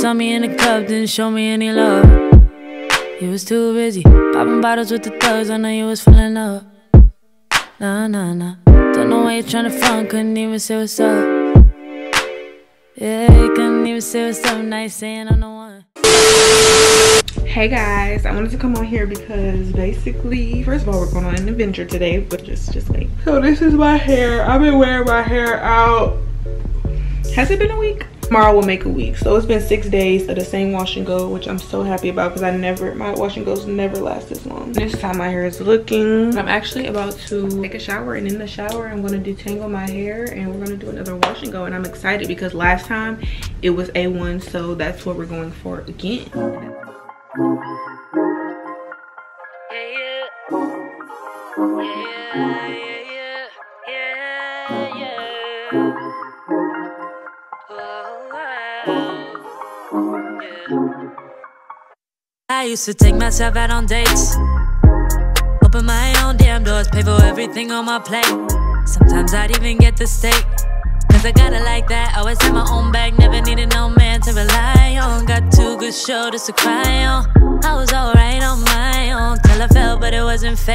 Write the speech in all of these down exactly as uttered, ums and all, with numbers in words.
saw me in the club, didn't show me any love. You was too busy popping bottles with the thugs. I know you was feeling up. Nah, nah, nah. Don't know why you're trying to front. Couldn't even say what's up. Yeah, you couldn't even say what's up. Nice saying I'm the one. Hey guys, I wanted to come on here because basically, first of all, we're going on an adventure today, but just just wait. So this is my hair. I've been wearing my hair out. Has it been a week? Tomorrow will make a week, so it's been six days of the same wash and go, which I'm so happy about because I never, my wash and goes never last this long. This time my hair is looking. I'm actually about to take a shower, and in the shower I'm going to detangle my hair and we're going to do another wash and go, and I'm excited because last time it was A one, so that's what we're going for again. I used to take myself out on dates, open my own damn doors, pay for everything on my plate. Sometimes I'd even get the steak, cause I got it like that. Always had my own bag, never needed no man to rely on. Got two good shoulders to cry on. I was alright on my own till I fell, but it wasn't fate.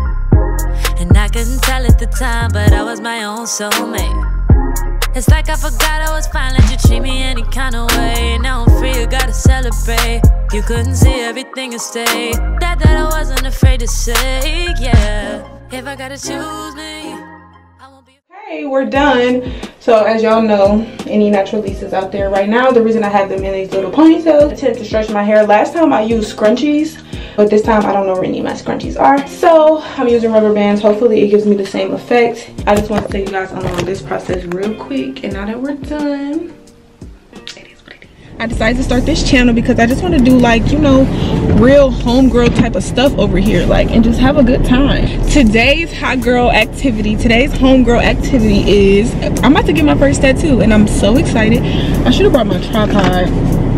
And I couldn't tell at the time, but I was my own soulmate. It's like I forgot I was fine, let you treat me any kind of way. Now I'm free, you gotta celebrate. You couldn't see everything and stay. That that I wasn't afraid to say, yeah. If I gotta choose me, I won't be. Hey, we're done. So as y'all know, any natural leases out there right now, the reason I have them in these little ponytails, I tend to stretch my hair. Last time I used scrunchies, but this time I don't know where any of my scrunchies are, so I'm using rubber bands. Hopefully it gives me the same effect. I just want to take you guys along this process real quick, and now that we're done, it is what it is. I decided to start this channel because I just want to do, like, you know, real homegirl type of stuff over here, like, and just have a good time. Today's hot girl activity, today's homegirl activity is I'm about to get my first tattoo, and I'm so excited. I should have brought my tripod.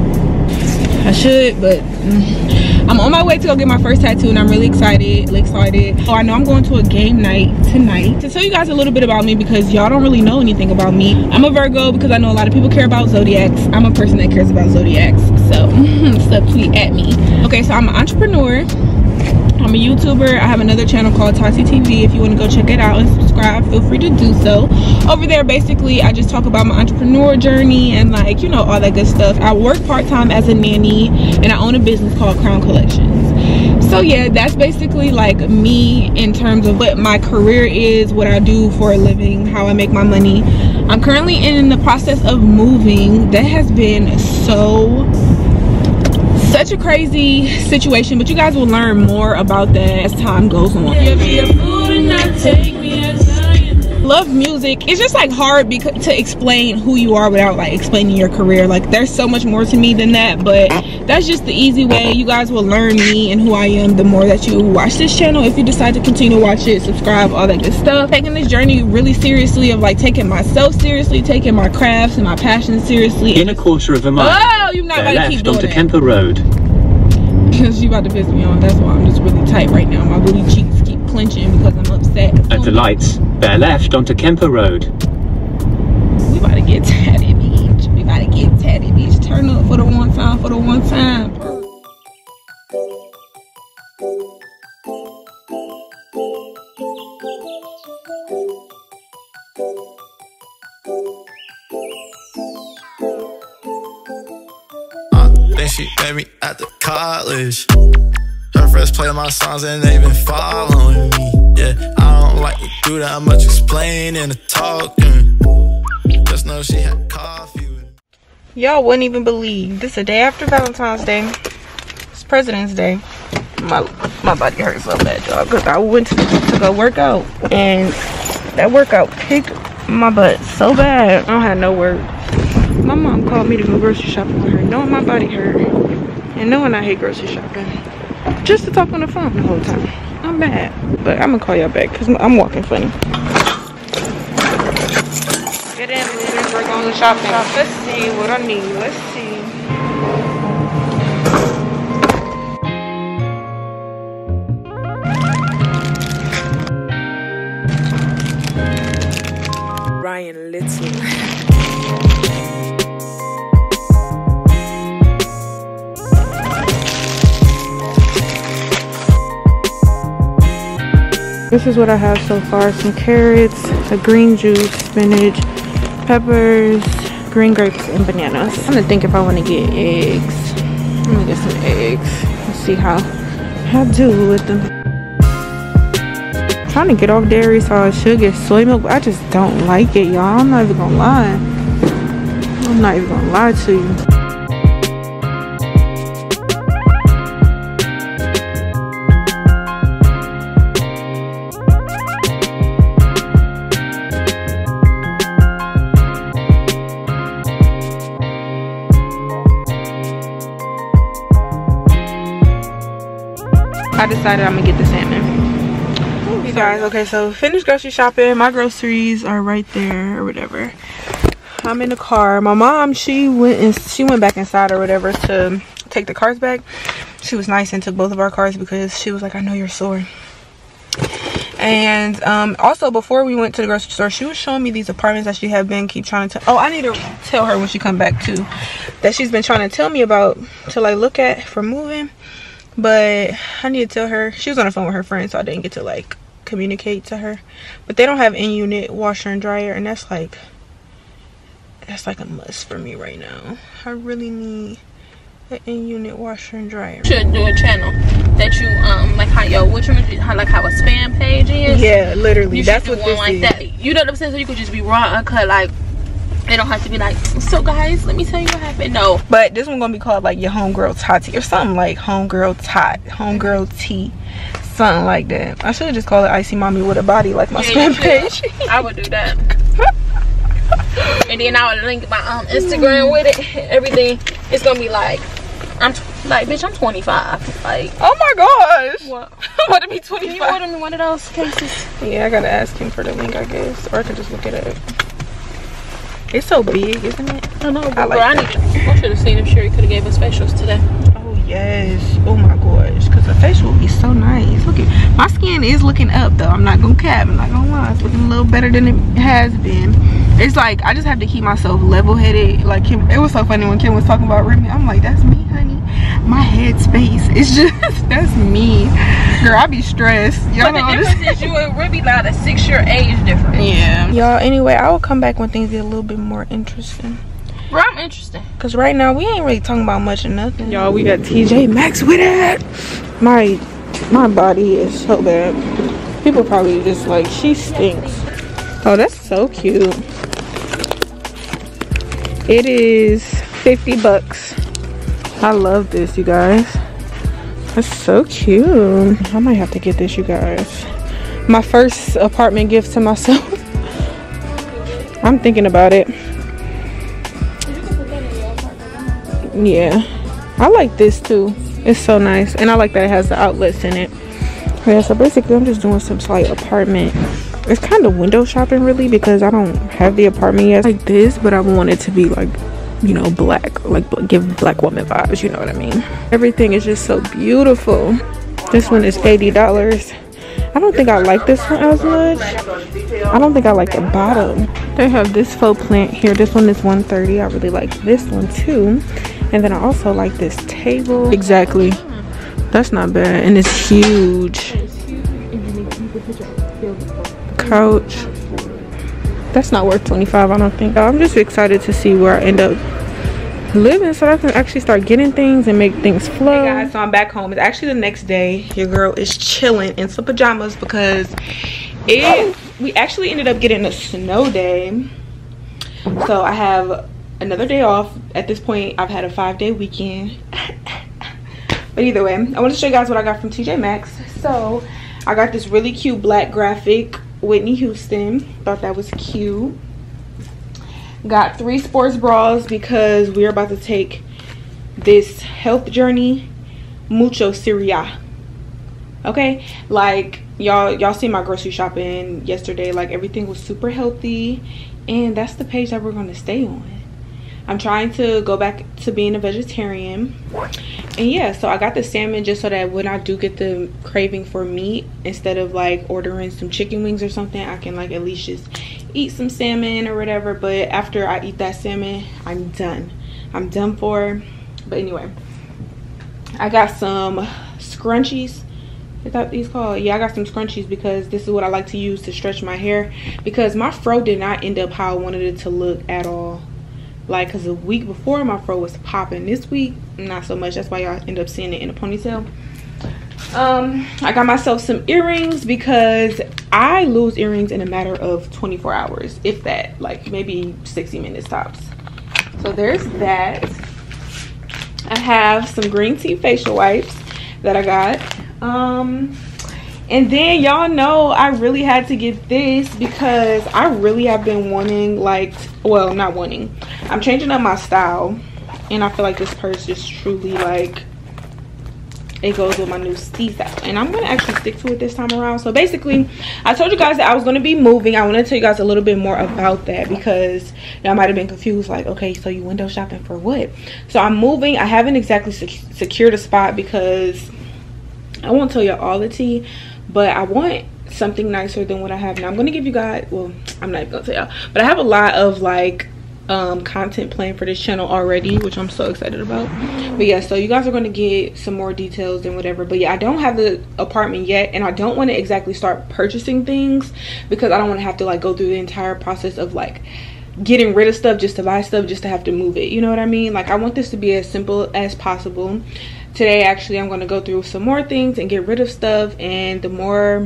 I should, but mm, I'm on my way to go get my first tattoo, and I'm really excited, really excited. Oh, I know I'm going to a game night tonight. To tell you guys a little bit about me, because y'all don't really know anything about me. I'm a Virgo because I know a lot of people care about zodiacs. I'm a person that cares about zodiacs, so subtweet at me. Okay, so I'm an entrepreneur. I'm a YouTuber. I have another channel called Tati T V. If you want to go check it out and subscribe, feel free to do so. Over there, basically, I just talk about my entrepreneur journey and, like, you know, all that good stuff. I work part-time as a nanny, and I own a business called Crown Collections. So yeah, that's basically like me in terms of what my career is, what I do for a living, how I make my money. I'm currently in the process of moving. That has been so such a crazy situation, but you guys will learn more about that as time goes on. Love music. It's just like hard because to explain who you are without like explaining your career. Like, there's so much more to me than that, but that's just the easy way. You guys will learn me and who I am the more that you watch this channel. If you decide to continue to watch it, subscribe, all that good stuff. Taking this journey really seriously, of like taking myself seriously, taking my crafts and my passions seriously. In a quarter of a mile, oh, you're not about to keep doing onto that. Kemper Road. Because you about to piss me off. That's why I'm just really tight right now. My booty cheeks keep clenching because I'm upset. At the lights, bear left onto Kemper Road. We about to get tatted, bitch. We about to get tatted, bitch. Turn up for the one time, for the one time. Then she met me at the college. Her friends play my songs and they been following me. Yeah, I don't like to do that much explaining and talking. Just know she had coffee with me. Y'all wouldn't even believe this. A day after Valentine's Day. It's President's Day. My my body hurts so bad, y'all, because I went to, to go work out, and that workout kicked my butt so bad. I don't have no words. My mom called me to go grocery shopping with her, knowing my body hurt and knowing I hate grocery shopping, just to talk on the phone the whole time. I'm mad, but I'm gonna call y'all back because I'm walking funny. Get in, we're going shopping. Let's see what I need. Let's see. Ryan Little. This is what I have so far. Some carrots, a green juice, spinach, peppers, green grapes, and bananas. I'm gonna think if I want to get eggs. Let me get some eggs. Let's see how I do with them. I'm trying to get off dairy, so I should get soy milk, but I just don't like it, y'all. I'm not even gonna lie. I'm not even gonna lie to you. I decided I'm gonna get the salmon. You guys, okay, so finished grocery shopping. My groceries are right there or whatever. I'm in the car. My mom, she went and she went back inside or whatever to take the cars back. She was nice and took both of our cars because she was like, I know you're sore. And um also before we went to the grocery store, she was showing me these apartments that she had been keep trying to oh I need to tell her when she come back too, that she's been trying to tell me about to like look at for moving. But I need to tell her. She was on the phone with her friend, so I didn't get to like communicate to her. But they don't have in-unit washer and dryer, and that's like that's like a must for me right now. I really need an in-unit washer and dryer. Should do a channel that you um like how yo which one how like how a spam page is. Yeah, literally. You that's should what do one this like is. that. You know what I'm saying? So you could just be raw uncut, like it don't have to be like, so guys, let me tell you what happened. No. But this one gonna be called like your homegirl tati or something like homegirl tot, homegirl tea, something like that. I should have just called it Icy Mommy with a Body like my Yeah, spam page. I would do that. And then I would link my um Instagram with it. Everything. It's gonna be like, I'm like, bitch, I'm twenty-five. Like, Oh my gosh. what? I'm about to be Can you twenty-five. order me one of those cases? Yeah, I gotta ask him for the link, I guess, or I can just look it up. It's so big, isn't it? I know, but I like bro, I need to, I should have seen if Sherry could have gave us facials today. Oh yes. Oh my gosh. Because the facial will be so nice. Look at my skin is looking up though. I'm not gonna cap. I'm not gonna lie. It's looking a little better than it has been. It's like I just have to keep myself level-headed. Like Kim, it was so funny when Kim was talking about Remy. I'm like, that's me, honey. My head space. It's just that's me. Girl, I be stressed. Y'all But know the this. difference is you and Ruby got a six-year age difference. Yeah. Y'all, anyway, I will come back when things get a little bit more interesting. Bro, I'm interested. Cause right now we ain't really talking about much of nothing. Y'all, we got T J Maxx with it. My my body is so bad. People probably just like, she stinks. Oh, that's so cute. It is fifty bucks. I love this, you guys. That's so cute. I might have to get this, you guys. My first apartment gift to myself. I'm thinking about it. Yeah, I like this too. It's so nice, and I like that it has the outlets in it. Yeah, so basically I'm just doing some slight apartment. It's kind of window shopping really, because I don't have the apartment yet like this, but I want it to be like, you know, black, like give black woman vibes, you know what I mean. Everything is just so beautiful. This one is eighty dollars. I don't think I like this one as much. I don't think I like the bottom. They have this faux plant here. This one is one thirty. I really like this one too. And then I also like this table. Exactly. That's not bad. And it's huge. Couch. That's not worth twenty-five, I don't think. I'm just excited to see where I end up living so I can actually start getting things and make things flow. Hey guys, so I'm back home. It's actually the next day. Your girl is chilling in some pajamas because it we actually ended up getting a snow day. So I have another day off. At this point, I've had a five-day weekend. But either way, I want to show you guys what I got from T J Maxx. So I got this really cute black graphic Whitney Houston. Thought that was cute. Got three sports bras because we're about to take this health journey mucho seria. Okay, like y'all y'all see my grocery shopping yesterday. Like everything was super healthy, and that's the page that we're going to stay on. I'm trying to go back to being a vegetarian. And yeah, so I got the salmon just so that when I do get the craving for meat, instead of like ordering some chicken wings or something, I can like at least just eat some salmon or whatever. But after I eat that salmon, I'm done. I'm done for. But anyway, I got some scrunchies Is that these called? Yeah, I got some scrunchies because this is what I like to use to stretch my hair, because my fro did not end up how I wanted it to look at all. Like, because the week before my fro was popping, this week not so much. That's why y'all end up seeing it in a ponytail. um I got myself some earrings because I lose earrings in a matter of twenty-four hours, if that, like maybe sixty minutes tops. So there's that. I have some green tea facial wipes that I got. Um and then y'all know I really had to get this because I really have been wanting, like, well, not wanting, I'm changing up my style, and I feel like this purse is truly, like, it goes with my new style, and I'm gonna actually stick to it this time around. So basically, I told you guys that I was gonna be moving. I want to tell you guys a little bit more about that because y'all might have been confused, like, okay, so you window shopping for what? So I'm moving. I haven't exactly sec secured a spot because I won't tell you all the tea, but I want something nicer than what I have now. I'm gonna give you guys, well, I'm not even gonna tell y'all, but I have a lot of, like, um content planned for this channel already, which I'm so excited about. But yeah, so you guys are going to get some more details and whatever. But yeah, I don't have the apartment yet, and I don't want to exactly start purchasing things because I don't want to have to, like, go through the entire process of, like, getting rid of stuff just to buy stuff just to have to move it, you know what I mean? Like, I want this to be as simple as possible. Today actually I'm going to go through some more things and get rid of stuff, and the more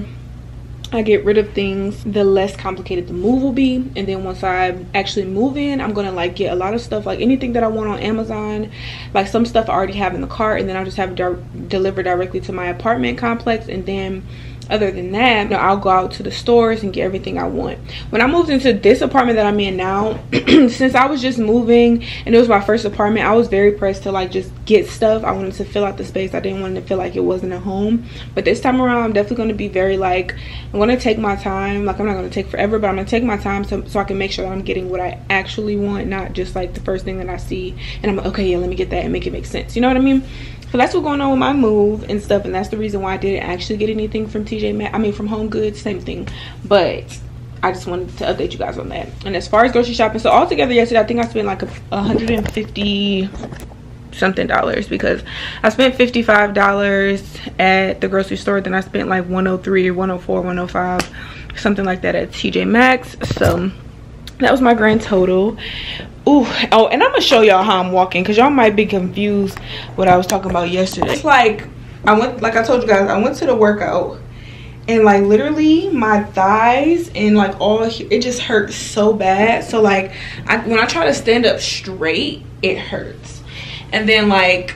I get rid of things, the less complicated the move will be. And then once I actually move in, I'm gonna, like, get a lot of stuff, like anything that I want on Amazon, like some stuff I already have in the cart, and then I'll just have it di delivered directly to my apartment complex. And then other than that, you know, I'll go out to the stores and get everything I want. When I moved into this apartment that I'm in now, since I was just moving and it was my first apartment, I was very pressed to, like, just get stuff. I wanted to fill out the space. I didn't want it to feel like it wasn't a home. But this time around, I'm definitely going to be very, like, I'm going to take my time. Like, I'm not going to take forever, but I'm going to take my time so, so I can make sure that I'm getting what I actually want, not just, like, the first thing that I see and I'm like, okay, yeah, let me get that and make it make sense. You know what I mean? So that's what's going on with my move and stuff, and that's the reason why I didn't actually get anything from T J Maxx. I mean, from Home Goods, same thing. But I just wanted to update you guys on that. And as far as grocery shopping, so altogether yesterday, I think I spent like a, a hundred fifty something dollars, because I spent fifty-five dollars at the grocery store, then I spent like one oh three or one oh four, one oh five, something like that at T J Maxx. So that was my grand total. Ooh, oh, and I'm gonna show y'all how I'm walking because y'all might be confused what I was talking about yesterday. It's like I went, like I told you guys, I went to the workout and, like, literally my thighs and, like, all it just hurts so bad. So, like, I, when I try to stand up straight, it hurts. And then, like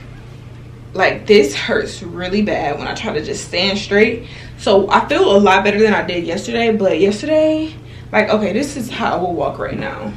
like this hurts really bad when I try to just stand straight. So I feel a lot better than I did yesterday. But yesterday, like, okay, this is how I will walk right now,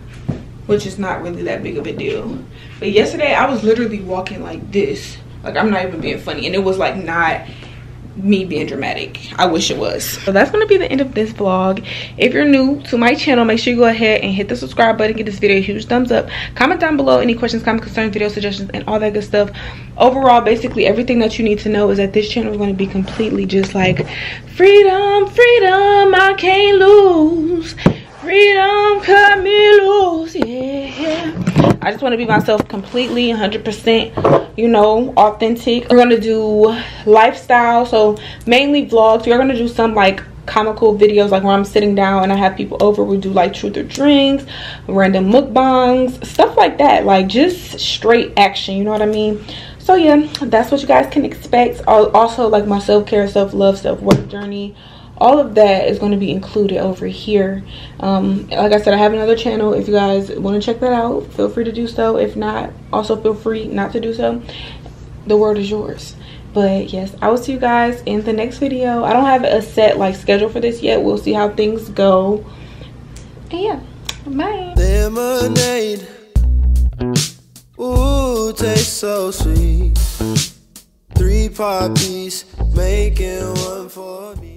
which is not really that big of a deal. But yesterday I was literally walking like this. Like, I'm not even being funny, and it was, like, not me being dramatic. I wish it was. So that's gonna be the end of this vlog. If you're new to my channel, make sure you go ahead and hit the subscribe button, give this video a huge thumbs up, comment down below any questions, comments, concerns, video suggestions, and all that good stuff. Overall, basically everything that you need to know is that this channel is going to be completely just like freedom, freedom, I can't lose, freedom, cut me loose, yeah. I just want to be myself completely, one hundred percent, you know, authentic. We're going to do lifestyle, so mainly vlogs. We're going to do some, like, comical videos, like where I'm sitting down and I have people over. We do, like, truth or drinks, random mukbangs, stuff like that. Like, just straight action, you know what I mean? So, yeah, that's what you guys can expect. Also, like, my self-care, self-love, self-work journey. All of that is going to be included over here. Um, like I said, I have another channel. If you guys want to check that out, feel free to do so. If not, also feel free not to do so. The world is yours. But yes, I will see you guys in the next video. I don't have a set, like, schedule for this yet. We'll see how things go. And yeah, bye. Lemonade, ooh, tastes so sweet. Three poppies making one for me.